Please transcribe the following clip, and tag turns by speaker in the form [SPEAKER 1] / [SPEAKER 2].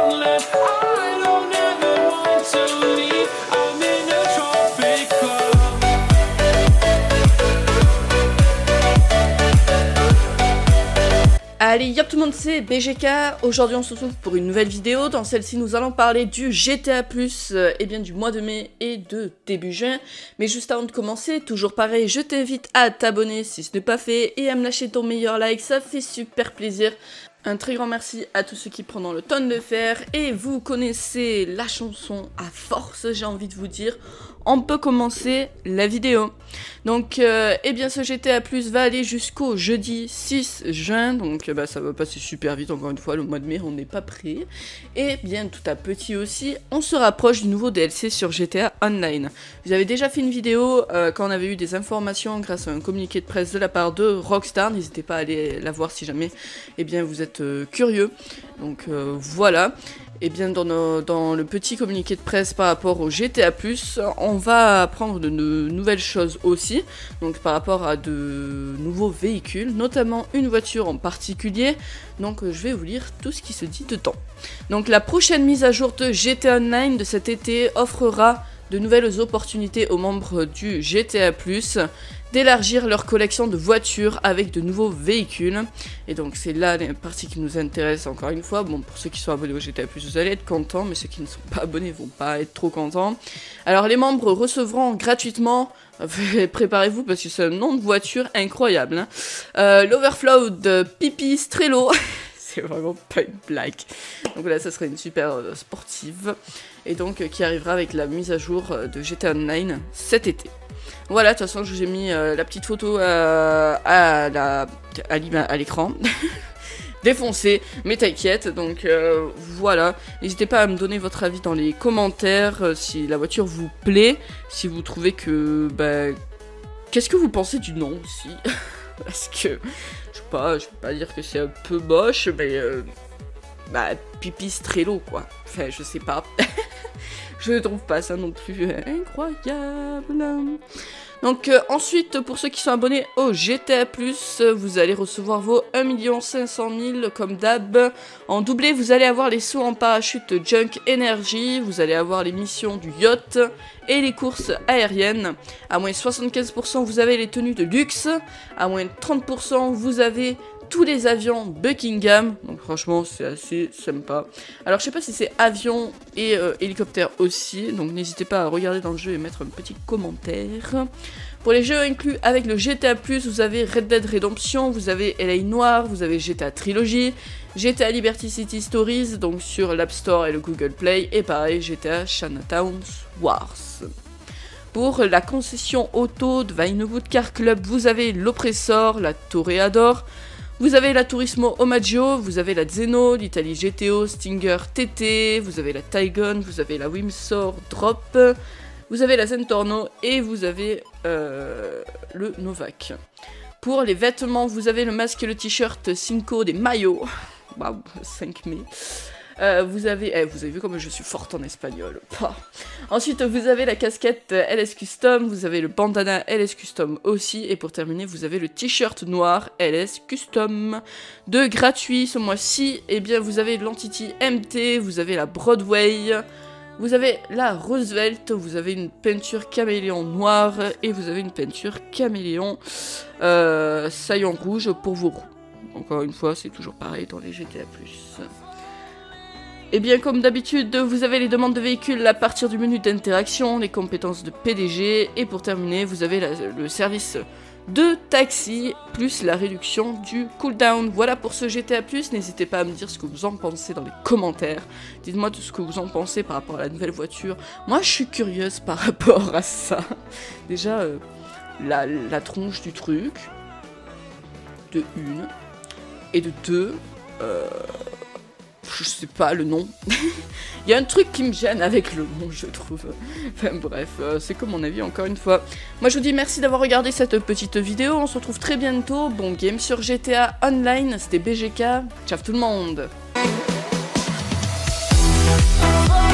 [SPEAKER 1] Allez, yop tout le monde, c'est BGK. Aujourd'hui on se retrouve pour une nouvelle vidéo. Dans celle-ci nous allons parler du GTA+, et bien du mois de mai et de début juin. Mais juste avant de commencer, toujours pareil, je t'invite à t'abonner si ce n'est pas fait et à me lâcher ton meilleur like, ça fait super plaisir. Un très grand merci à tous ceux qui prendront le temps de le faire. Et vous connaissez la chanson à force, j'ai envie de vous dire. On peut commencer la vidéo. Donc, eh bien, ce GTA+ va aller jusqu'au jeudi 6 juin. Donc, ça va passer super vite. Encore une fois, le mois de mai, on n'est pas prêt. Et bien, tout à petit aussi, on se rapproche du nouveau DLC sur GTA Online. Vous avez déjà fait une vidéo quand on avait eu des informations grâce à un communiqué de presse de la part de Rockstar. N'hésitez pas à aller la voir si jamais, eh bien, vous êtes curieux. Donc, voilà. Et bien dans le petit communiqué de presse par rapport au GTA+, on va apprendre de nouvelles choses aussi, donc par rapport à de nouveaux véhicules, notamment une voiture en particulier, donc je vais vous lire tout ce qui se dit dedans. Donc la prochaine mise à jour de GTA Online de cet été offrera de nouvelles opportunités aux membres du GTA+, d'élargir leur collection de voitures avec de nouveaux véhicules. Et donc c'est là les parties qui nous intéressent encore une fois. Bon, pour ceux qui sont abonnés au GTA+, vous allez être contents, mais ceux qui ne sont pas abonnés vont pas être trop contents. Alors les membres recevront gratuitement, préparez-vous parce que c'est un nom de voiture incroyable, hein, l'Overflow de Pipi Strello. C'est vraiment pas une blague. Donc là, ça serait une super sportive. Et donc, qui arrivera avec la mise à jour de GTA Online cet été. Voilà, de toute façon, je vous ai mis la petite photo à l'écran. Défoncé, mais t'inquiète. Donc, voilà. N'hésitez pas à me donner votre avis dans les commentaires si la voiture vous plaît. Si vous trouvez que... qu'est-ce que vous pensez du nom aussi? Parce que... je vais pas dire que c'est un peu moche, mais Pipi Strello quoi. Enfin, je sais pas. Je ne trouve pas ça non plus incroyable. Donc ensuite, pour ceux qui sont abonnés au GTA+, vous allez recevoir vos 1 500 000 comme d'hab. En doublé, vous allez avoir les sauts en parachute Junk Energy, vous allez avoir les missions du yacht et les courses aériennes. À moins 75%, vous avez les tenues de luxe. À moins 30%, vous avez tous les avions Buckingham, donc franchement c'est assez sympa. Alors je sais pas si c'est avion et hélicoptère aussi, donc n'hésitez pas à regarder dans le jeu et mettre un petit commentaire. Pour les jeux inclus avec le GTA+, vous avez Red Dead Redemption, vous avez LA Noire, vous avez GTA Trilogy, GTA Liberty City Stories, donc sur l'App Store et le Google Play, et pareil GTA Chinatown Wars. Pour la concession auto de Vinewood Car Club, vous avez l'Oppressor, la Toreador, vous avez la Turismo Omaggio, vous avez la Zeno, l'Italie GTO, Stinger TT, vous avez la Taygun, vous avez la Windsor Drop, vous avez la Zentorno et vous avez le Novak. Pour les vêtements, vous avez le masque et le t-shirt Cinco des maillots. Waouh, 5 mai. Vous avez vu comme je suis forte en espagnol. Ensuite, vous avez la casquette LS Custom, vous avez le bandana LS Custom aussi, et pour terminer, vous avez le t-shirt noir LS Custom. De gratuit ce mois-ci, et bien vous avez l'Entity MT, vous avez la Broadway, vous avez la Roosevelt, vous avez une peinture caméléon noire, et vous avez une peinture caméléon saillant rouge pour vos roues. Encore une fois, c'est toujours pareil dans les GTA+. Et bien comme d'habitude, vous avez les demandes de véhicules à partir du menu d'interaction, les compétences de PDG, et pour terminer, vous avez le service de taxi, plus la réduction du cooldown. Voilà pour ce GTA+, n'hésitez pas à me dire ce que vous en pensez dans les commentaires. Dites-moi tout ce que vous en pensez par rapport à la nouvelle voiture. Moi je suis curieuse par rapport à ça. Déjà, la tronche du truc, de 1, et de 2, je sais pas le nom. Il y a un truc qui me gêne avec le nom, je trouve. Enfin bref, c'est comme mon avis encore une fois. Moi je vous dis merci d'avoir regardé cette petite vidéo. On se retrouve très bientôt. Bon game sur GTA Online. C'était BGK. Ciao tout le monde.